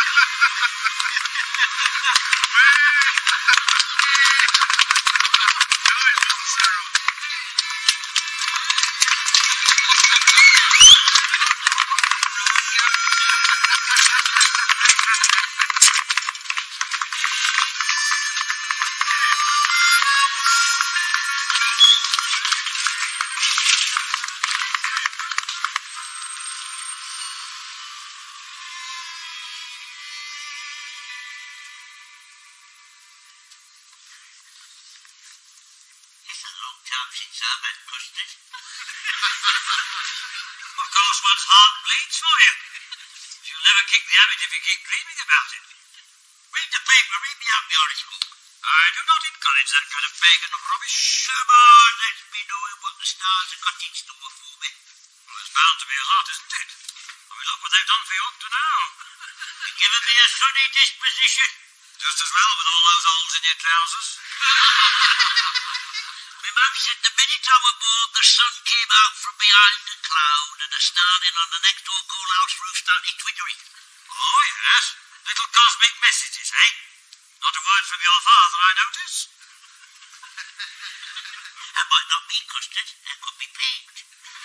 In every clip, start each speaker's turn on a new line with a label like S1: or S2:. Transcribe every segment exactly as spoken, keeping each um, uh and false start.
S1: Since I've had custard. Of course, one's heart bleeds for you. You'll never kick the habit if you keep dreaming about it. Read the paper, read me out the horoscope. I do not encourage that kind of pagan rubbish. Come on, let me know what the stars have got in store for me. Well, there's bound to be a lot, isn't it? I mean, look what they've done for you up to now. You've given me a sunny disposition. Just as well with all those holes in your trousers. My mum said the minute I was born, the sun came out from behind a cloud and a starling on the next door coalhouse roof started twittering. Oh, yes. Little cosmic messages, eh? Not a word from your father, I notice. That might not be custard. That could be paint.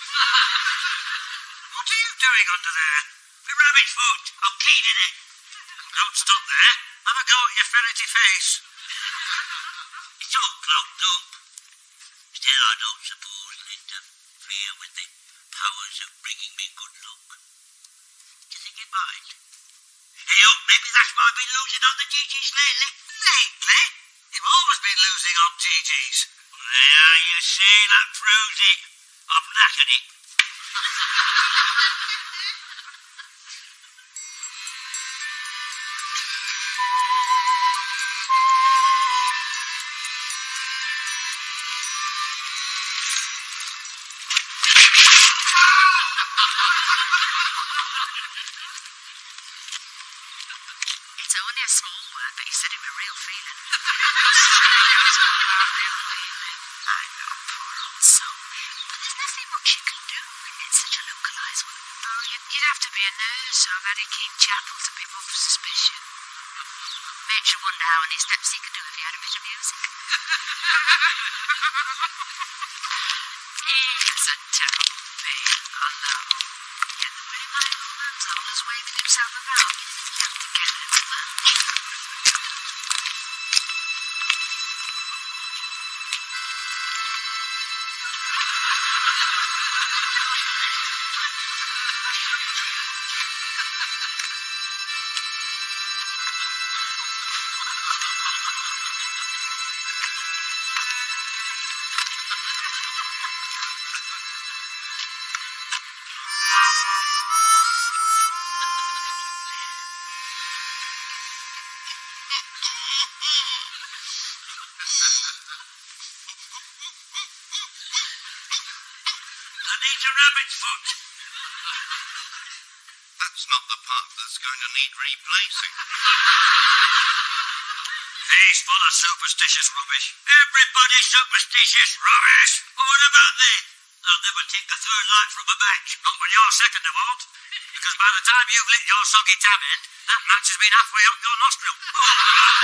S1: What are you doing under there? The rabbit's foot. I'm cleaning it. Don't stop there. Have a go at your ferrety face. It's all clogged up. Still, I don't suppose it interfere with the powers of bringing me good luck. Do you think it might? Hey, oh, maybe that's why I've been losing on the G Gs lately. Lately? You've always been losing on G Gs. There, you see, that proves it. I've knackered it.
S2: It's only a small word, but you said it with real feeling. I know, poor old soul. But there's nothing much you can do when it's such a localised word. Oh, you'd, you'd have to be a nurse or a very keen chapel to be above suspicion. Makes you wonder how many steps he could do if he had a bit of music. It's a terrible thing, I know. Yet the way my old man's always waving himself about, you think you have to get it much.
S1: Needs a rabbit's foot.
S3: That's not the part that's going to need replacing.
S1: He's full of superstitious rubbish. Everybody's superstitious rubbish. Oh, what about me? I'll never take a third light from a match. Not when you're second of all. Because by the time you've lit your soggy tab end, that match has been halfway up your nostril. Oh,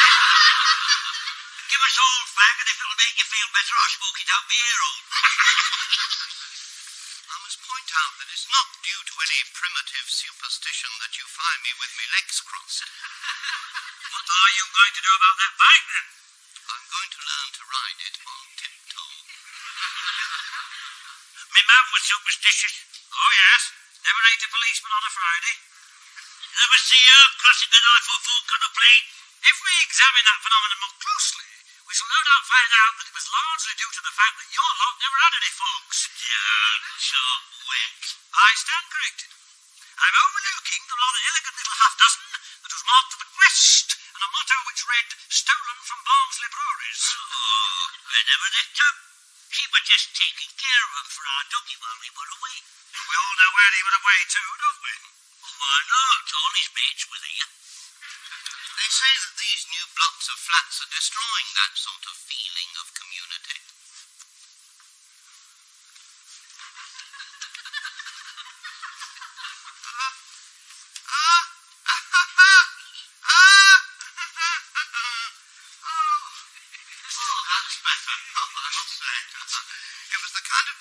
S1: give us all fag, and if it'll make you feel better, I'll smoke it out my ear hole.
S3: I must point out that it's not due to any primitive superstition that you find me with me legs crossed.
S1: What are you going to do about that bike, then?
S3: I'm going to learn to ride it on tiptoe.
S1: My mum was superstitious. Oh, yes. Never ate a policeman on a Friday. Never see her crossing the nine-foot fork on a plane. If we examine that phenomenon more closely, we shall no doubt find out that it was largely due to the fact that your lot never had any forks.
S3: You're so wet.
S1: I stand corrected. I'm overlooking the rather elegant little half-dozen that was marked with a crest and a motto which read, "Stolen from Barnsley breweries."
S3: Oh, whenever they come. She was just taking care of him for our doggy while we were away.
S1: We all know where he was away to, don't we?
S3: Oh, why not? All his mates were there. They say that these new blocks of flats are destroying that sort of feeling of community.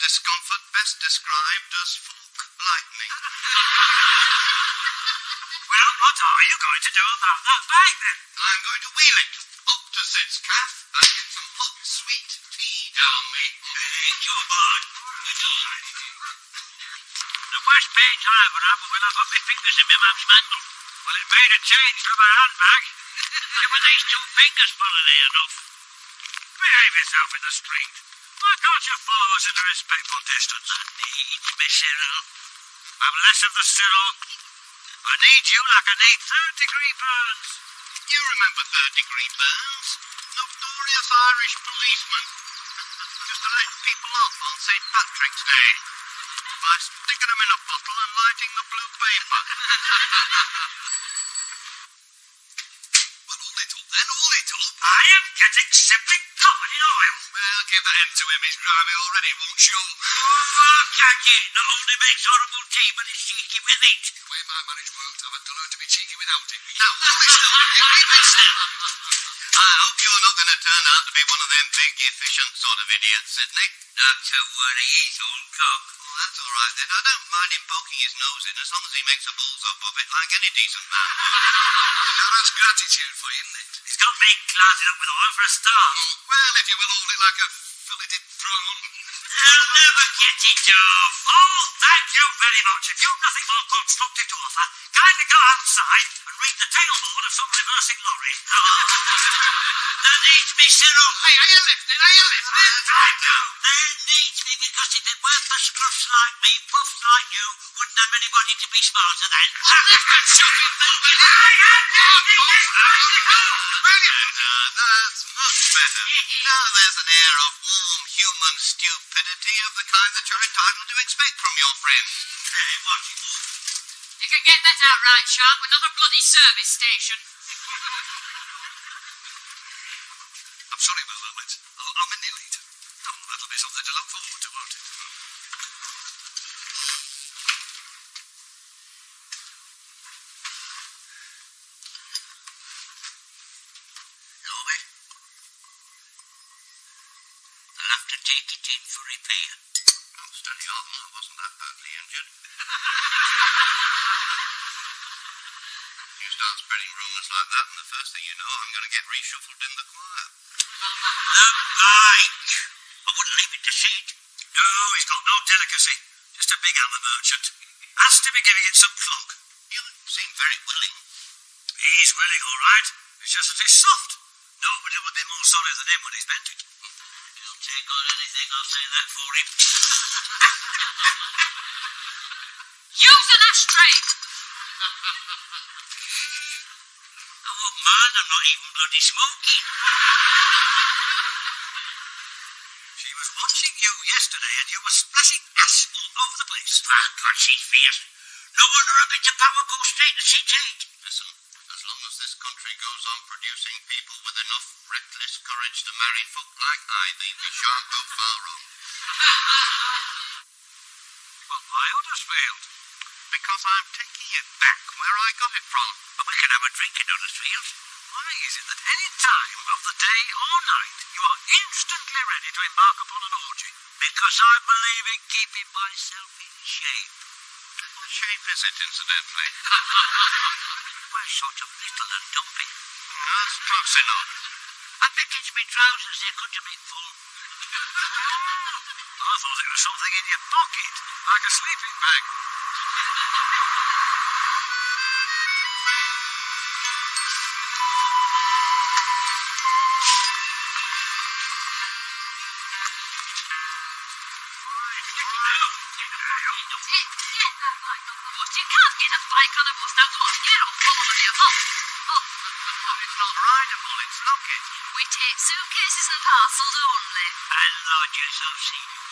S3: discomfort best described as folk lightning.
S1: Well, what are you going to do about that bag, then?
S3: I'm going to wheel it up to Sid's calf and get some hot, sweet tea down me.
S1: Ain't your bud. The worst pains I ever had were when I got my fingers in my mum's mantle. Well, it made a change from her handbag. It was these two fingers pulling it enough. Behave yourself in the street. Why can't you follow us at a respectful distance? I need me, Cyril. I'm less of the Cyril. I need you like I need third-degree burns.
S3: You remember third-degree burns? Notorious Irish policeman. Used to let people off on Saint Patrick's Day by sticking them in a bottle and lighting the blue paper.
S1: Well, all it up then, all it up. I am getting simply covered in oil.
S3: Well, give that end to him. He's grimy already, won't show.
S1: Oh, I catch it. Not only makes horrible tea, but it's cheeky with it.
S3: The way my marriage worked, I've had to learn to be cheeky without it. Now, hold it still. Keep it still. I hope you're not going to turn out to be one of them big, efficient sort of idiots, Sidney.
S1: Not to worry, he's old cock.
S3: Oh, that's all right, then. I don't mind him poking his nose in as long as he makes a balls up of it like any decent man would. Now, that's gratitude for you, isn't it?
S1: He's got me clouted up with oil for a start.
S3: Well, if you will hold it like a filleted prawn.
S1: I'll never get it off. Oh, thank you very much. If you've nothing more constructive to offer, kindly go outside and read the tailboard of some reversing lorry. There needs me, Cyril.
S3: Hey, are you lifting? Are you lifting?
S1: Time now. There needs me because if it weren't for scruffs like me, puffs like you, wouldn't have anybody to be smarter than.
S3: I am shocking, Melvin.
S1: I am doubting this.
S3: Brilliant. That's much better. Now there's an air of warm human stupidity of the kind that you're entitled to expect from your friends.
S1: Hey, what you want?
S2: You can get that out right, Sharp. Another bloody service station.
S3: I'm sorry about that, lads. I'll, I'll mend it later. Oh, that'll be something to look forward to, won't it?
S1: Lorry? I'll have to take it in for repair.
S3: Oh, steady on. I wasn't that badly injured. You start spreading rumours like that, and the first thing you know, I'm going to get reshuffled in the choir.
S1: The bike! I wouldn't leave it to Sid. No, he's got no delicacy. Just a big hammer merchant. Has to be giving it some clock.
S3: You seem very willing.
S1: He's willing, all right. It's just that he's soft. Nobody would be more solid than him when he's bent it. He'll take on anything, I'll say that for him.
S2: Use an ashtray.
S1: I won't mind, I'm not even bloody smoking. She was watching you yesterday and you were splashing ash all over the place. My God, she's fierce. No wonder a bit of power goes straight to Sid's head.
S3: Listen, as long as this country goes on producing people with enough reckless courage to marry folk like Ivy, we shan't go far wrong.
S1: Well, why Huddersfield?
S3: Because I'm taking it back where I got it from.
S1: But we can have a drink in Huddersfield. Why is it that any time of the day or night you are instantly ready to embark upon an orgy? Because I believe in keeping myself in shape.
S3: What shape is it, incidentally?
S1: We're sort of little and dumpy.
S3: That's close enough.
S1: I think it's my trousers, they're good to be full. I thought it was something in your pocket, like a sleeping bag.
S2: You can't get a bike on a bus. Now go on, get up, all of you. Up, up.
S3: Oh, it's not rideable, it's knocking.
S2: We take suitcases and parcels only.
S1: And lodgers, I've seen you.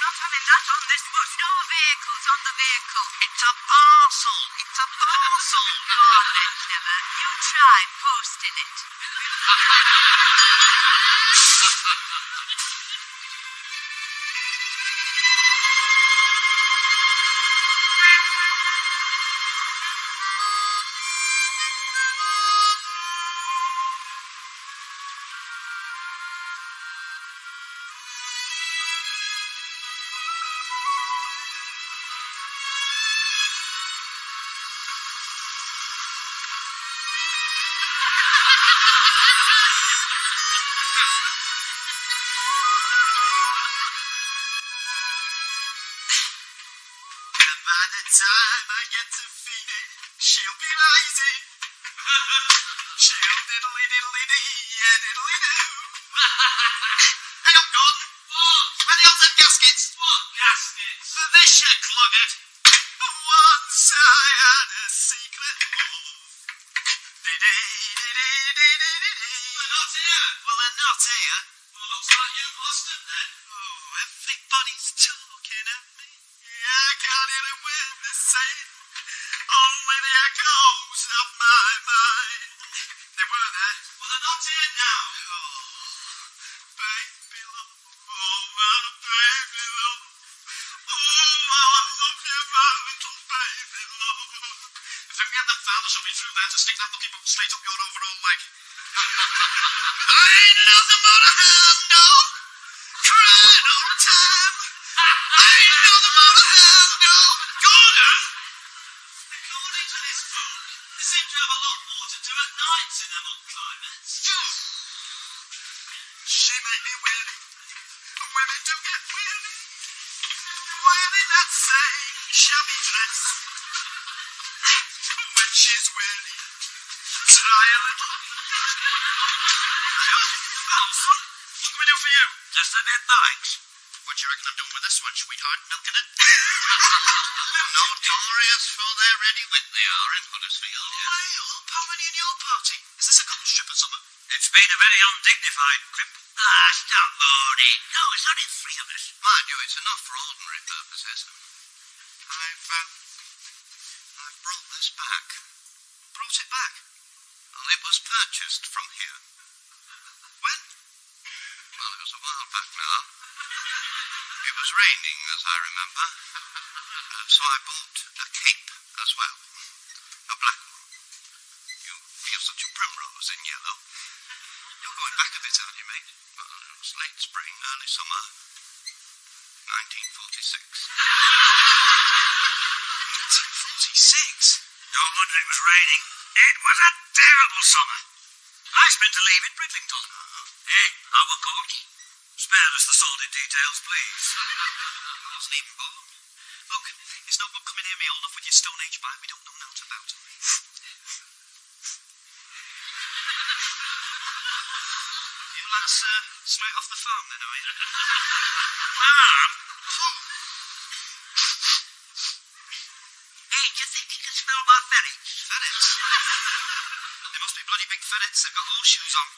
S2: not having that on this bus. No vehicles on the vehicle.
S3: It's a parcel. It's a parcel.
S2: Go on then, Clever. You try posting it.
S3: By the time I get to Phoebe, she'll be lazy. She'll diddly diddly dee, yeah, diddly doo. Hey, I'm gone. What? Where the hell's them gaskets? What gaskets? They're shit clogged. Once I had a secret love. They're not here. Well, they're not here. Well, looks like you've lost them then. Oh, everybody's talking at me. I can't hear a word they're saying. Only the echoes of my mind. They were there. Well, they're not here now. Oh, baby love. Oh, my baby love. Oh, how I love you, my little baby love. If I can get the file, I shall be through there to stick that lucky book straight up your overall leg. I ain't nothing but a hound dog. Crying all the time. I ain't nothing but a hound dog. Gordon! According to this book, they seem to have a lot more to do at nights in them hot climates. She made me weary. Women do get weary. Wearing that same shabby dress. When she's weary, try a little. Oh, son, what can we do for you?
S1: Just a bit, thanks.
S3: What do you reckon I'm doing with this one, sweetheart? Milking it? Notorious for their ready wit they are in Huddersfield. Well, how many in your party? Is this a couple strip or something?
S1: It's been a very undignified trip. Ah, stop moaning. No, it's only three of us.
S3: Mind you, it's enough for ordinary purposes. I've, uh, I've brought this back. Brought it back? Well, it was purchased from here. When? Well, it was a while back now. It was raining, as I remember. Uh, so I bought a cape as well. A black one. You feel such a primrose in yellow. You're going back a bit, aren't you, mate? Well, it was late spring, early summer. nineteen forty-six. nineteen forty-six?
S1: No wonder it was raining. It was a terrible summer. I spent a leave in Bridlington. Hey, our court. Spare us the sordid details, please.
S3: I wasn't even born. Look, it's no good coming near me old enough with your Stone Age bite. We don't know nought about it. You lads uh, straight off the farm then, are you?
S1: Farm? Hey, do you think you can smell my ferrets?
S3: Ferrets? They must be bloody big ferrets. They've got horseshoes on.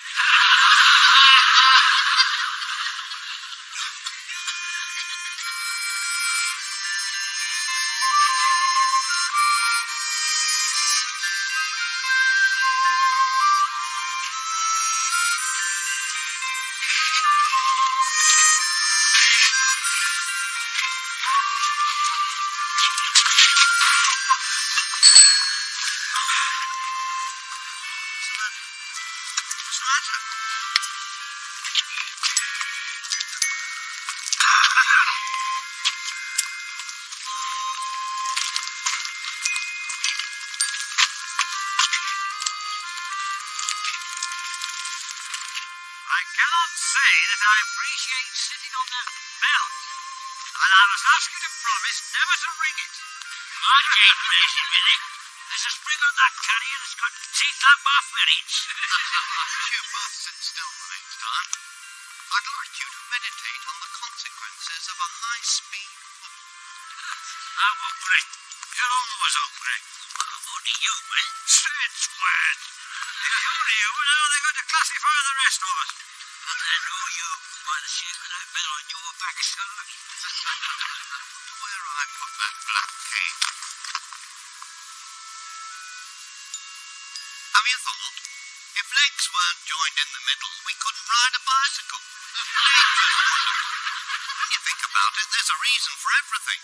S1: I cannot say that I appreciate sitting on that bell. And I must ask you to promise never to ring it. I can't raise it, Billy. There's a spring on that carrier that's got teeth like my ferrets.
S3: If you both sit still the next time, I'd like you to meditate on the consequences of a high-speed wobble.
S1: I'm hungry. You're always hungry. I'm only human. Straight squared. If you're human, how are they going to classify the rest of us? I know you by the shape of that bell on your backside.
S3: Where I put that black cake? Have you thought? If legs weren't joined in the middle, we couldn't ride a bicycle. When you think about it, there's a reason for everything.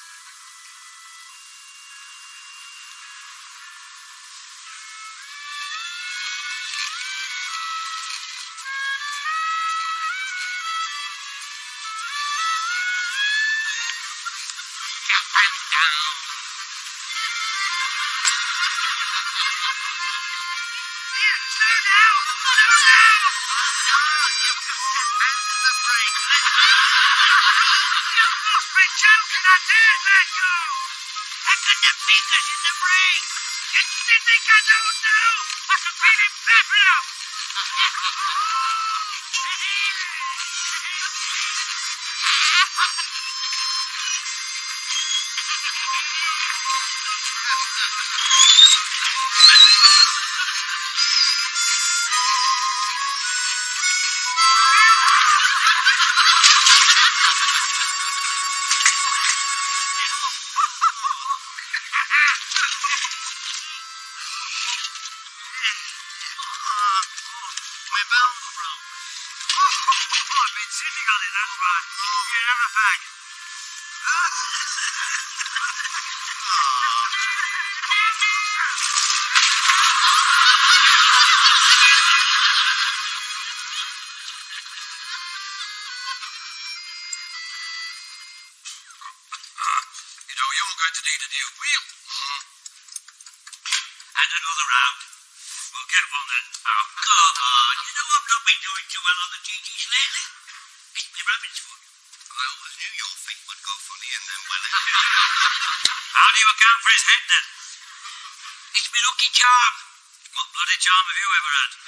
S1: Charm have you ever had?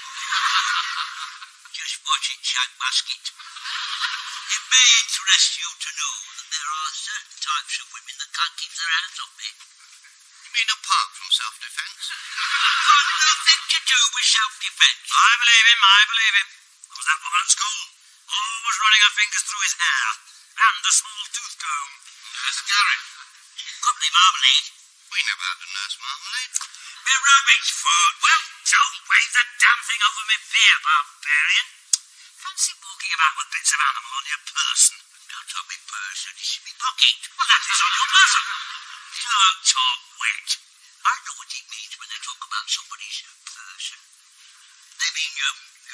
S1: Just watch it, Shag Basket. It may interest you to know that there are certain types of women that can't keep their hands off me.
S3: You mean apart from self-defence?
S1: Got nothing to do with self-defence. I believe him, I believe him. There was that woman at school, always running her fingers through his hair, and a small tooth comb.
S3: Nurse Garrett.
S1: Company marmalade.
S3: We never had a nurse marmalade.
S1: A rabbit's foot. Well, don't wave the damn thing over me fear, barbarian. Fancy walking about with bits of animal on your person. Not on me person, it's in me pocket. Well, that is on your person. Don't talk wet. I know what it means when they talk about somebody's person. They mean you, you...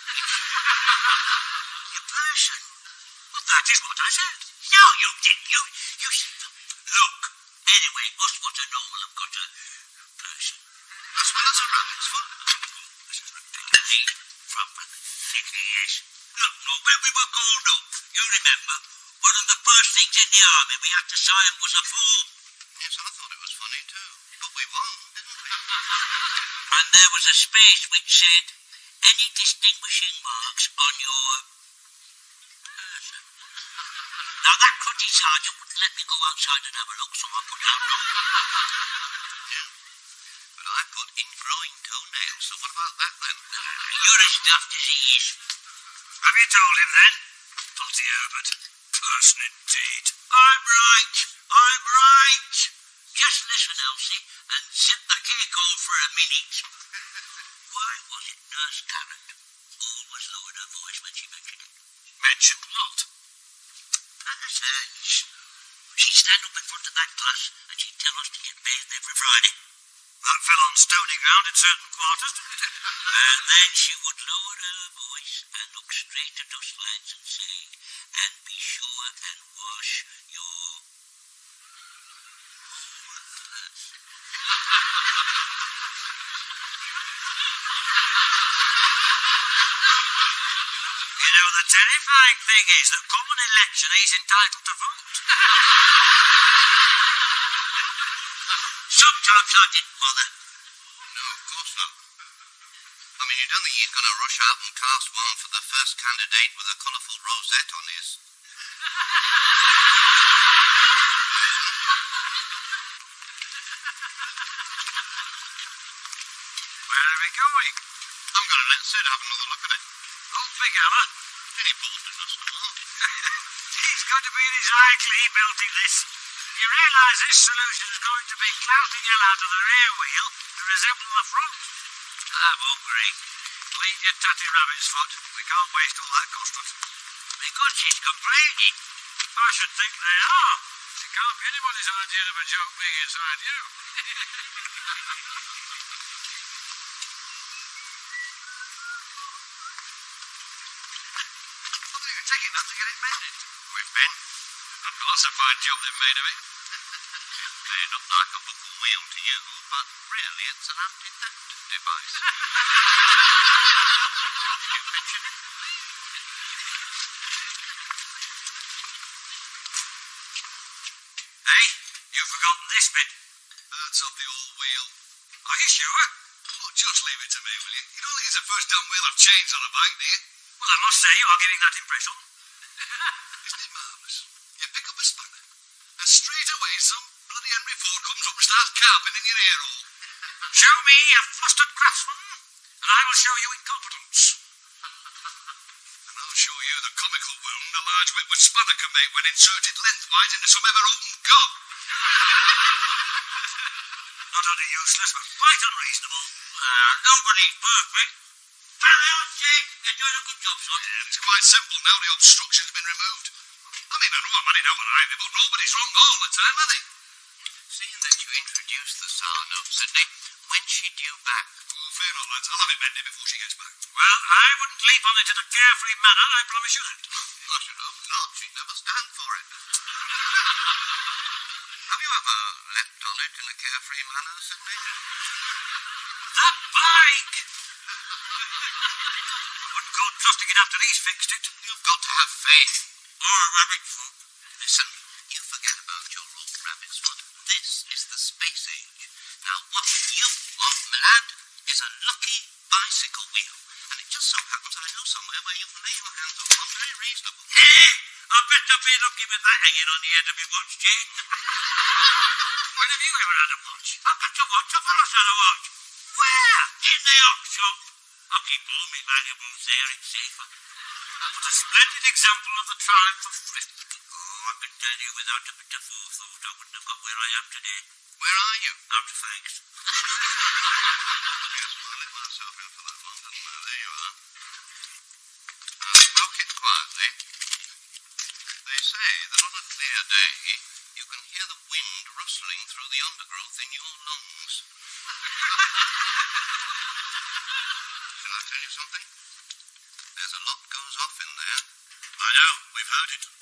S1: your person. Well, that is what I said. No, you didn't. You, you said... Look, anyway, us what are normal have got a person.
S3: As well as a rabbit's foot.
S1: From pathetic, yes. Look, look, when we were called up, you remember, one of the first things in the army we had to sign was a form.
S3: Yes, I thought it was funny too. But we won, didn't we?
S1: And there was a space which said, any distinguishing marks on your person. Now that cutty sergeant wouldn't let me go outside and have a look, so I put down no.
S3: Yeah. But I put ingrowing toenails, so what about that then?
S1: You're as daft as he is. Have you told him then? Bloody Herbert. Person indeed. I'm right. I'm right. Just listen, Elsie, and set the cake on for a minute. Why was it Nurse Garrett always lowered her voice when she mentioned it? Mentioned what? Persons. She'd stand up in front of that class and she'd tell us to get bathed every Friday. That fell on stony ground in certain quarters, didn't it? And then she would lower her voice and look straight at us lads and say, and be sure and wash your... You know, the terrifying thing is that come an election, he's entitled to vote. Sometimes I didn't bother.
S3: No, of course not. I mean, you don't think he's going to rush out and cast one for the first candidate with a colourful rosette on his...
S1: Where are we going?
S3: I'm going to let Sid have another look at it.
S1: Okay. big hammer.
S3: Any bolted us tomorrow.
S1: He's going to be in his high clee belting this. You realise this solution is going to be clouting hell out of the rear wheel to resemble the front. I won't, Greg. Leave your tatty rabbit's foot. We can't waste all that custard. The good she's complaining. I should think they are. It can't be anybody's idea of a joke being inside you.
S3: What are you taking that to get it mended? We've been. And that's a fine job they've made of it. May look like a buckle wheel to you, but really it's an anti-theft device. You picture it?
S1: Hey, you've forgotten this bit.
S3: That's off the old wheel.
S1: Are you sure?
S3: Oh, just leave it to me, will you? You don't think it's the first damn wheel I've changed on a bike, do you?
S1: Well, I must say you are giving that impression.
S3: Isn't it marvellous? You pick up a spanner, and straight away some bloody Henry Ford comes up and starts carping in your ear hole.
S1: Show me a flustered craftsman, and I will show you incompetence.
S3: And I'll show you the comical wound a large Whitwood spanner can make when inserted lengthwise into some ever-open gob.
S1: Not only useless, but quite unreasonable. Uh, nobody's perfect. Carry on, Jake. You're doing a good job, son.
S3: Yeah, it's quite simple now the obstruction's been removed. I mean, I know I'm running over highway, but nobody's wrong all the time, are they?
S4: Seeing that you introduced the sour note, Sydney, when's she due back?
S3: Oh, fear not, lads. I'll have it mended before she gets back.
S1: Well, I wouldn't leap on it in a carefree manner, I promise you that.
S3: I should hope not. She'd never stand for it.
S4: Have you ever leapt on it in a carefree manner, Sydney?
S1: That bike! I wouldn't go trusting it after he's fixed it.
S4: You've got to have faith.
S1: Or a rabbit foot.
S4: Listen, you forget about your old rabbit's foot. This is the space age. Now, what you want, my lad, is a lucky bicycle wheel. And it just so happens I know somewhere where you can lay your hands on one very reasonable.
S1: Hey! I bet I'll be lucky with that hanging on the end of my watch, Jake. When have you ever had a watch? I've got a watch. I've always had a watch. Where? In the op shop. I'll keep all my valuables there. It's safer. But a splendid example of the triumph of thrift. Oh, I can tell you without a bit of forethought I wouldn't have got where I am today.
S4: Where are you?
S1: Out of thanks.
S3: Yes, well, I let myself in for that one, didn't I? There you are.
S4: I spoke it quietly.
S3: They say that on a clear day,
S4: You can hear the wind rustling through the undergrowth in your lungs.
S3: shall I tell you something?
S4: There's a lot goes off in there.
S3: I know, we've heard it.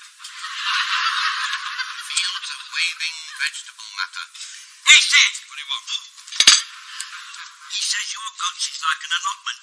S4: Fields of waving vegetable matter.
S1: Hey, Sid!
S3: What do you want?
S1: He says your guts is like an allotment.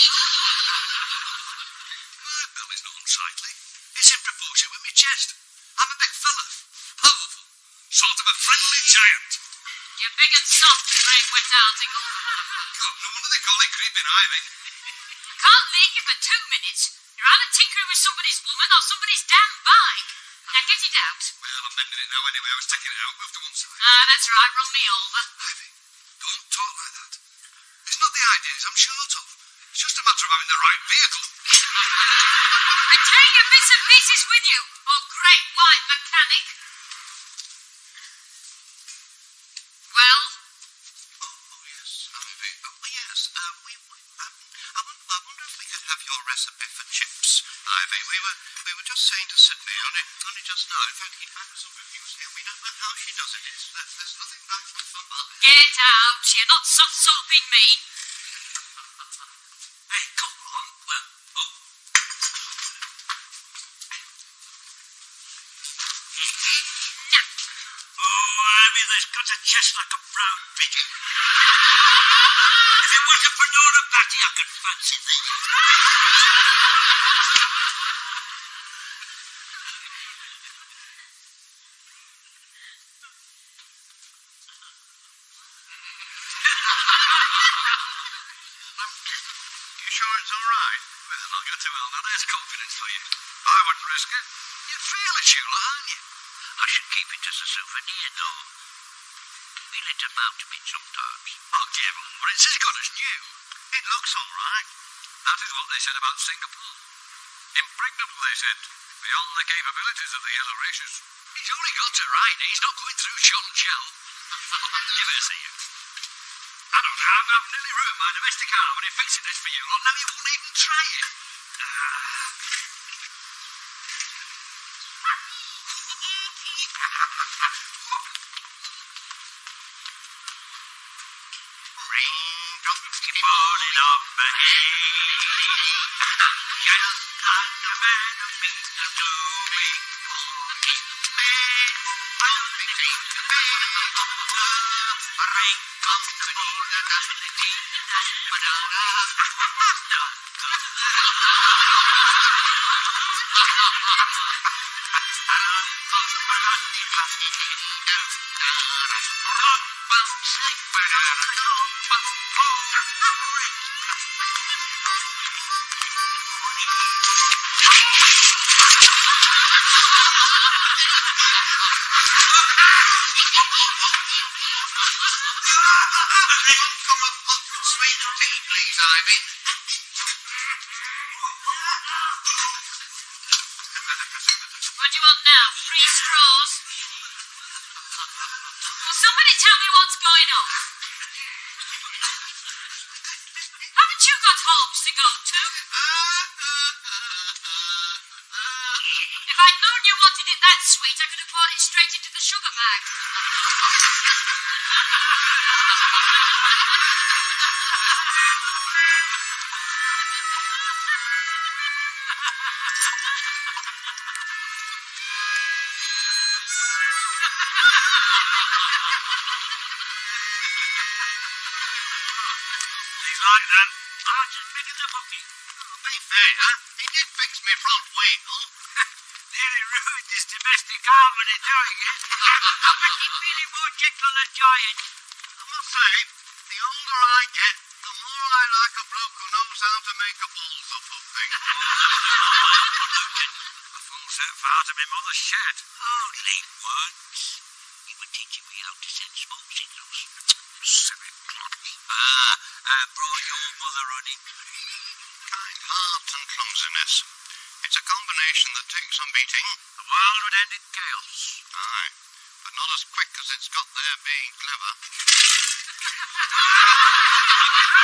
S3: My belly's not unsightly. It's in proportion with my chest. I'm a big fella. Powerful. Sort of a friendly giant.
S2: You're big and soft, Craig Wetouting.
S3: God, no wonder they call it creeping ivy.
S2: Can't leave you for two minutes. You're either tinkering with somebody's woman or somebody's damn bike. Now get it out.
S3: Well, I'm mending it now anyway. I was taking it out. Move to one side.
S2: Ah, that's right. Run me over.
S3: Ivy, don't talk like that. It's not the ideas I'm short of. It's just a matter of having the right vehicle.
S2: And take your bits and pieces with you, oh great white mechanic. Well?
S4: Oh, oh yes, Ivy. Oh, yes. Uh, we, we um, I, wonder, I wonder if we could have your recipe for chips, Ivy. We were we were just saying to Sydney only only just now. In fact, in fact, some reviews here. We don't know how she does it. It's, uh, there's nothing like it for mine.
S2: Get out. You're not soft soaping me.
S1: Hey, come on. Well, oh. Oh, Ivy, there's got a chest like a brown pigeon. If it wasn't for Nora Batty, I could fancy thee.
S3: You sure it's all right? Well, I'll go too well. Now, there's confidence for you. I wouldn't risk it. You'd feel it, you, aren't you?
S1: I should keep it as a souvenir, though. Wheel it about a bit sometimes.
S3: I'll give 'em, but it's as good as new. It looks all right. That is what they said about Singapore.
S5: Impregnable, they said. Beyond the capabilities of the yellow races. He's only got to ride. He's not going through shot and shell. Give it a see you. I don't know. I've, I've nearly ruined my domestic harmony fixing this for you lot. Now you won't even try it. Ah.
S1: Raindrops keep falling off my head. Just like a man of being a doing. Rain comes to fall and doesn't clean the banana. No good.
S2: What do you want now? Three straws? Will somebody tell me what's going on? Haven't you got homes to go to? If I'd known you wanted it that sweet, I could have brought it straight into the sugar bag.
S1: He's like that. Large as big as a bookie.
S3: To be fair, he did fix me front wheel.
S1: Nearly ruined his domestic harmony doing it. I bet he's feeling more gentle than giant.
S3: I must say, the older I get, the more I like a bloke who knows how to make a balls up of things.
S1: A full set far to my mother's shed. Only once. He would teach me how to send smoke signals. Silly clod. Ah, I brought your mother running.
S3: Kind heart and clumsiness. It's a combination that takes some beating.
S1: The world would end in chaos.
S3: Aye, but not as quick as it's got there being clever.